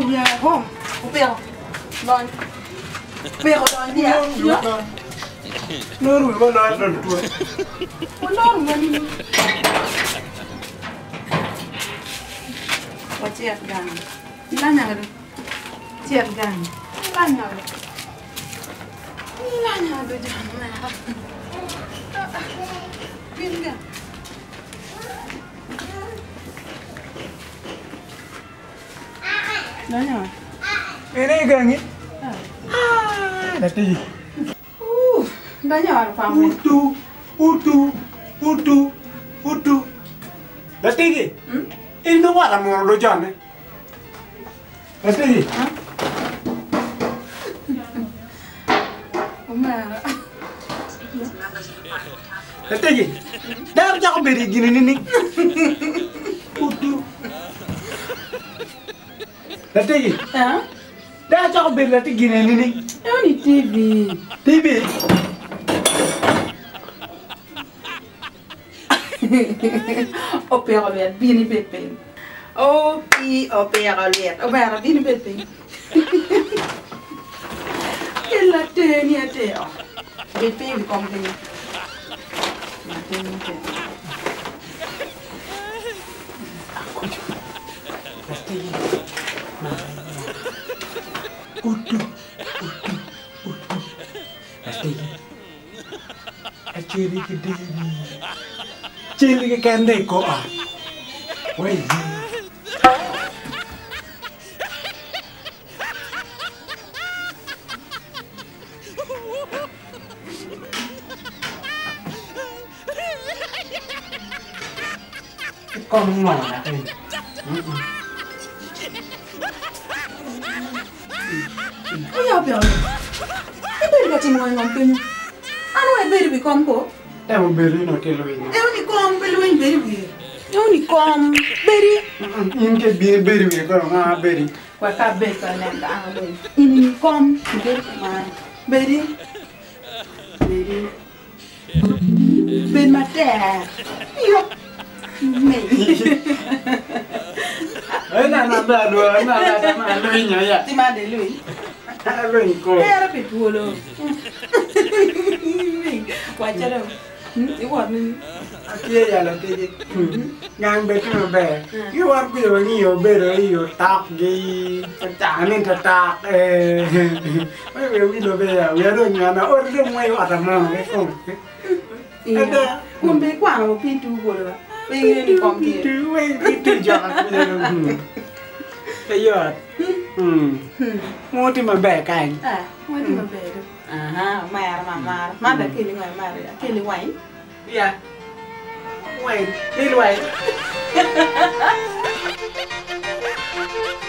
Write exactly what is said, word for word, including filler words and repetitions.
nhà hôm có bèo đòn bèo đòn gì à nó rồi bao đòn đòn tuổi có nó mà đi có chết gan lá nhà rồi chết gan lá nhà rồi lá nhà rồi chẳng mà pin gan đó nhở ini gang ini nanti uh đó nhở phòng này utu utu utu utu nanti gì ini nó gọi là một đồ chọn này nanti gì không mà nanti gì đang cho con beri gini nih nih utu nanti gì hả dah cho con beri nanti gini nih nih đâu đi tivi tivi opera lihat bini bepeng opi opera lihat opera bini bepeng kela teni ate oh bepeng kompeng mati mati nanti utu utu utu nanti aceri gede nih cili ke kende kok ah woi con nhỏ này oh ya bel e beri ka timu ngom penyu anu e beri bi kom ko eh mau beri no kelo ini e uni kom belu en beri bi e uni kom beri ini ke beri beri bi ko nga beri kwa ka be ka lenda anu ini kom beri ma beri beri ben mate yo me eh na na ba do na na ta ma lo nya ya ti ma de lui lo ko era pe tuolo kwa chero i wa ni akie ya la te ngang be tu be ki war ku yo ni yo be ro yo tak gi ta ni ta tak eh ai we wi lo be ya we ro nya na o ro mo yo ata ma ke ko ada kun be kwa o pi tu ko la pe ni kom ki tu we pi tu ja ku ya ro cái giờ mua thì mà bẻ cành à mua thì mà bẻ được à ha mà mà mà mà để kia ngoài mà để kia ngoài dạ ngoài đi ngoài